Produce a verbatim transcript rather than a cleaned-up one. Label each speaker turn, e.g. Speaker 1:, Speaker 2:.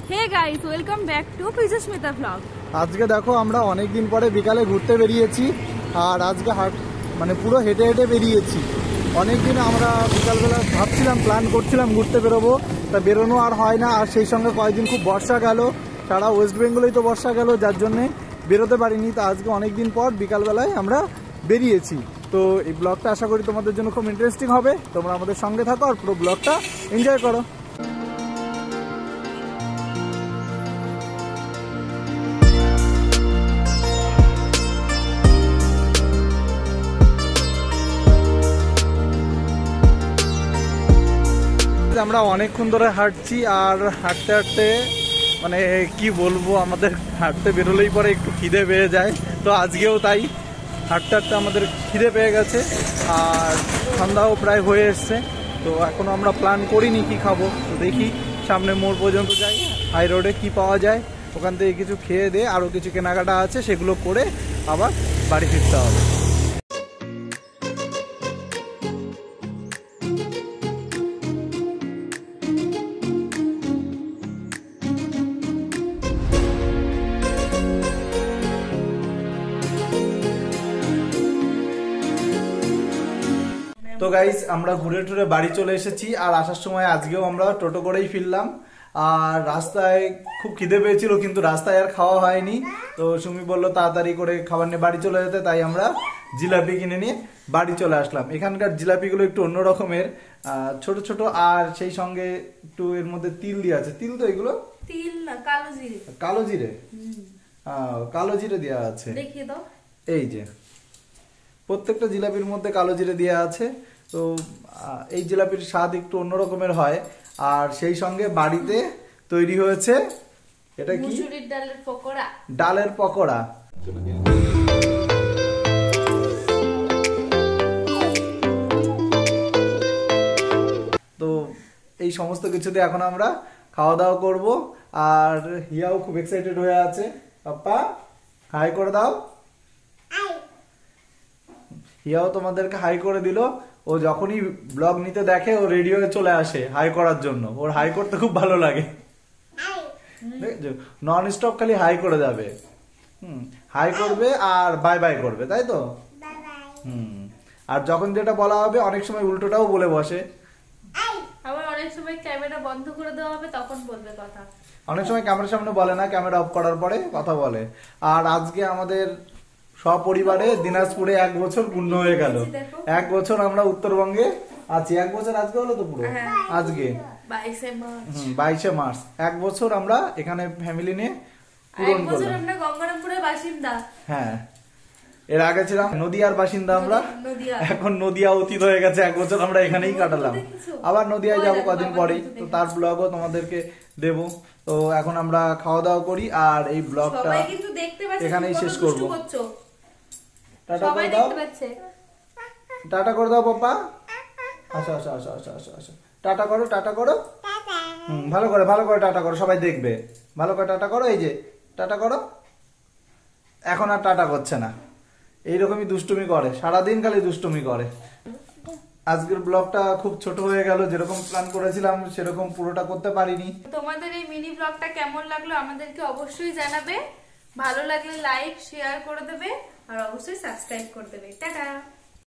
Speaker 1: Hey guys, welcome back to Pijusmita blog.
Speaker 2: আজকে দেখো আমরা অনেক দিন পরে বিকালে ঘুরতে বেরিয়েছি। আর আজকে হাট মানে পুরো হেঁটে হেঁটে বেরিয়েছি। অনেক দিন আমরা বিকালবেলা ভাবছিলাম, প্ল্যান করছিলাম ঘুরতে বেরোবো, তা বেরোনো আর হয় না। আর সেই সঙ্গে কয়েকদিন খুব বর্ষা গেল, সারা ওয়েস্ট বেঙ্গলেই তো বর্ষা গেল, যার জন্যে বেরোতে পারিনি। তা আজকে অনেক দিন পর বিকালবেলায় আমরা বেরিয়েছি। তো এই ব্লগটা আশা করি তোমাদের জন্য খুব ইন্টারেস্টিং হবে। তোমরা আমাদের সঙ্গে থাকো আর পুরো ব্লগটা এনজয় করো। আমরা অনেকক্ষণ ধরে হাঁটছি, আর হাঁটতে হাঁটতে মানে কি বলবো, আমাদের হাঁটতে বেরোলেই পরে একটু খিদে পেয়ে যায়। তো আজকেও তাই হাঁটতে হাঁটতে আমাদের খিদে পেয়ে গেছে, আর সন্ধ্যাও প্রায় হয়ে এসছে। তো এখনও আমরা প্ল্যান করিনি কি খাবো। তো দেখি সামনে মোড় পর্যন্ত যাই, হাই রোডে কি পাওয়া যায় ওখান থেকে কিছু খেয়ে দিয়ে আরও কিছু কেনাকাটা আছে সেগুলো করে আবার বাড়ি ফিরতে হবে। তো গাইস, আমরা ঘুরে টুরে বাড়ি চলে এসেছি। আর আসার সময় আজকেও আমরা টোটো করেই ফিরলাম। আর রাস্তায় খুব খিদে পেয়েছিল, কিন্তু রাস্তায় আর খাওয়া হয়নি। তো সুমি বললো তাড়াতাড়ি করে খাবার নিয়ে বাড়ি চলে যেতে, তাই আমরা জিলাপি কিনে নিয়ে বাড়ি চলে আসলাম। এখানকার জিলাপিগুলো একটু অন্য রকমের, ছোট ছোট, আর সেই সঙ্গে একটু এর মধ্যে তিল দিয়ে আছে। তিল তো এগুলো
Speaker 1: তিল না, কালো জিরে।
Speaker 2: কালো জিরে, কালো জিরে দেওয়া আছে।
Speaker 1: দেখিয়ে দাও।
Speaker 2: এই যে প্রত্যেকটা জিলাপির মধ্যে কালো জিরে দেওয়া আছে। তো এই জিলাপির স্বাদ একটু অন্যরকমের হয়। আর সেই সঙ্গে বাড়িতে তৈরি হয়েছে এটা কি,
Speaker 1: মুসুরির ডালের পকোড়া।
Speaker 2: ডালের পকোড়া। তো এই সমস্ত কিছুতে এখন আমরা খাওয়া দাওয়া করব। আর হিয়াও খুব এক্সাইটেড হয়ে আছে। পাপ্পা হাই করে দাও। হিয়াও তোমাদেরকে হাই করে দিল। ও যখনই ব্লগ নিতে দেখে ও রেডি হয়ে চলে আসে হাই করার জন্য। ওর হাই করতে খুব ভালো লাগে, নন স্টপ খালি হাই করে যাবে। হুম, হাই করবে আর বাই বাই করবে, তাই তো? হুম, আর যখন যেটা বলা হবে অনেক সময় উল্টোটাও বলে বসে।
Speaker 1: আবার অনেক সময় ক্যামেরা বন্ধ করে দেওয়া হবে, তখন বলবে কথা।
Speaker 2: অনেক সময় ক্যামেরার সামনে বলে না, ক্যামেরা অফ করার পরে কথা বলে। আর আজকে আমাদের সপরিবারে দিনাজপুরে এক বছর পূর্ণ হয়ে গেল। এক বছর আমরা উত্তরবঙ্গে আছি। এক বছর আজকে হলো তো পুরো, আজকে বাইশে মার্চ এক বছর আমরা এখানে ফ্যামিলি নিয়ে পূরণ করলাম।
Speaker 1: গঙ্গারামপুরের বাসিন্দা।
Speaker 2: হ্যাঁ, এর আগে ছিলাম নদিয়ার বাসিন্দা আমরা, এখন নদিয়া অতীত হয়ে গেছে। এক বছর আমরা এখানেই কাটালাম। আবার নদিয়ায় যাবো কদিন পরেই, তো তার ব্লগও তোমাদেরকে দেব। তো এখন আমরা খাওয়া দাওয়া করি, আর এই ব্লগটা এখানেই শেষ করবো। টাটা করে দাও, টাটা করে দাও পাপা। আসো আসো আসো আসো আসো আসো, টাটা করো, টাটা করো। হুম, ভালো করে ভালো করে টাটা করো, সবাই দেখবে। ভালো করে টাটা করো, এই যে টাটা করো। এখন আর টাটা করছে না, এইরকমই দুষ্টুমি করে, সারাদিন খালি দুষ্টুমি করে। আজকের ব্লগটা খুব ছোট হয়ে গেল, যেরকম প্ল্যান করেছিলাম সেরকম পুরোটা করতে পারিনি।
Speaker 1: তোমাদের এই মিনি ব্লগটা কেমন লাগলো আমাদেরকে অবশ্যই জানাবে। ভালো লাগলে লাইক শেয়ার করে দেবে, আর অবশ্যই সাবস্ক্রাইব করে দেবে। টাটা।